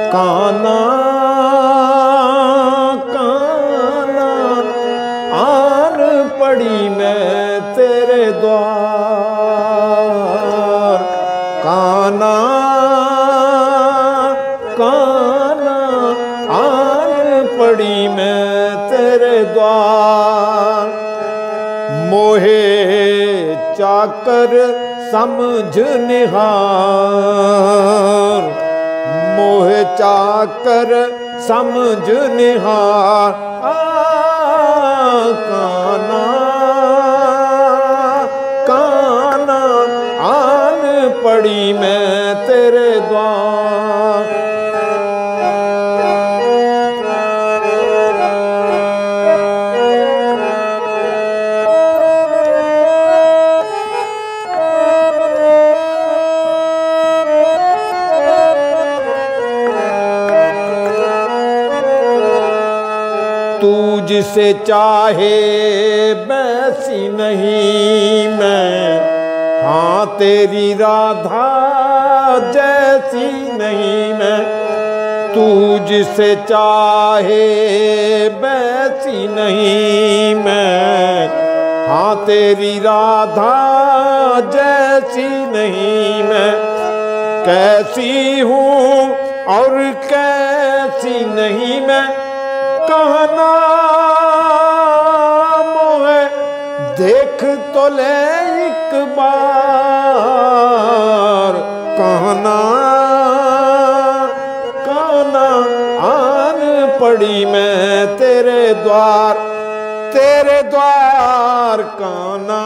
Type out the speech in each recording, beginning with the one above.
काना काना आन पड़ी मैं तेरे द्वार। काना काना आन पड़ी मैं तेरे द्वार। मोहे चाकर समझ निहार, मोहे चाकर समझ निहार। काना काना आन पड़ी मैं तेरे द्वार। तू जिसे चाहे वैसी नहीं मैं, हाँ तेरी राधा जैसी नहीं मैं। तू जिसे चाहे वैसी नहीं मैं, हाँ तेरी राधा जैसी नहीं मैं। कैसी हूँ और कैसी नहीं मैं, कहना मोहे देख तो ले एक बार। कहना कहना आन पड़ी मैं तेरे द्वार, तेरे द्वार। कहना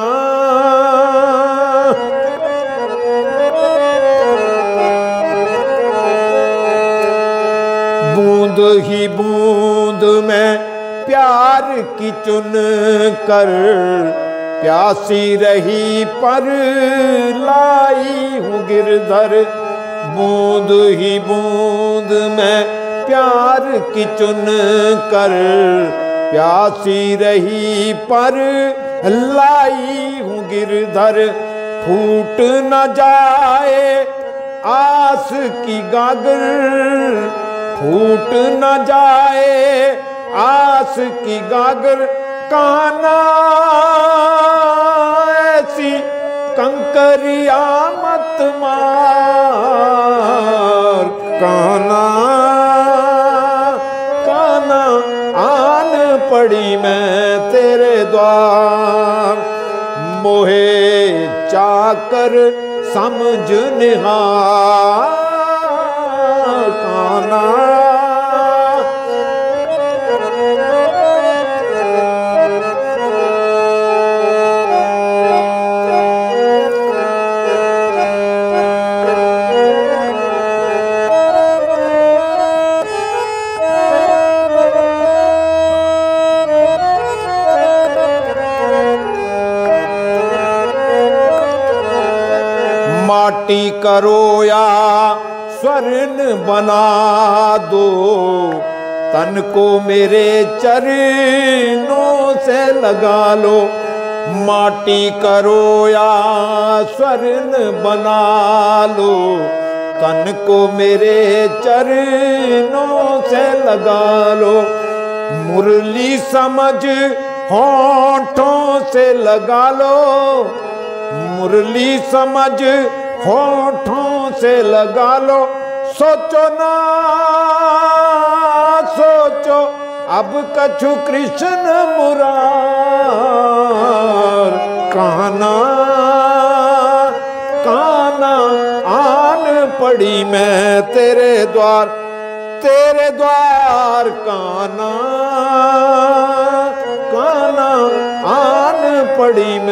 बूंद ही बूंद में प्यार की चुन कर, प्यासी रही पर लाई हूँ गिरधर। बूंद ही बूंद में प्यार की चुन कर, प्यासी रही पर लाई हूँ गिरधर। फूट न जाए आस की गागर, फूट न जाए आस की गागर। काना ऐसी कंकरिया मत मार। काना काना आन पड़ी मैं तेरे द्वार। मोहे चाकर समझ निहार। काना माटी करो या स्वर्ण बना दो, तन को मेरे चरणों से लगा लो। माटी करो या स्वर्ण बना लो, तन को मेरे चरणों से लगा लो। मुरली समझ होठों से लगा लो, मुरली समझ होठों से लगा लो। सोचो ना सोचो अब कछु कृष्ण मुरार। काना काना आन पड़ी मैं तेरे द्वार, तेरे द्वार। काना काना आन पड़ी मैं